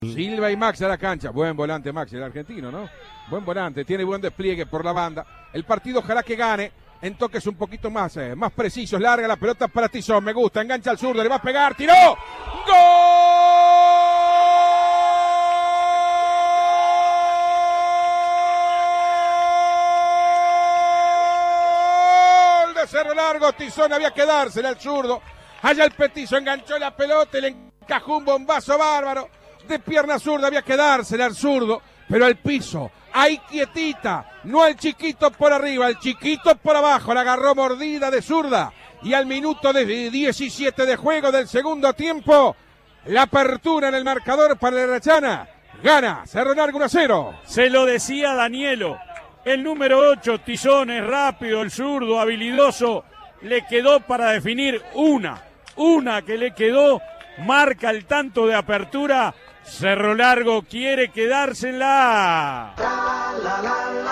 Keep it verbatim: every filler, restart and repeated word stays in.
Silva y Maxi a la cancha. Buen volante Maxi, el argentino, ¿no? Buen volante, tiene buen despliegue por la banda. El partido ojalá que gane en toques un poquito más, eh, más precisos. Larga la pelota para Tizón, me gusta, engancha al zurdo, le va a pegar, tiró. ¡Gol! De Cerro Largo, Tizón había que dársela al zurdo. Allá el petizo enganchó la pelota y le encajó un bombazo bárbaro. De pierna zurda había que dársela al zurdo, pero al piso, ahí quietita, no al chiquito por arriba, al chiquito por abajo, la agarró mordida de zurda, y al minuto de diecisiete de juego del segundo tiempo, la apertura en el marcador para la Rachana, gana Cerro Largo uno a cero. Se lo decía Danielo, el número ocho, Tizón, es rápido, el zurdo, habilidoso, le quedó para definir una, una que le quedó, marca el tanto de apertura. Cerro Largo quiere quedarse en la A.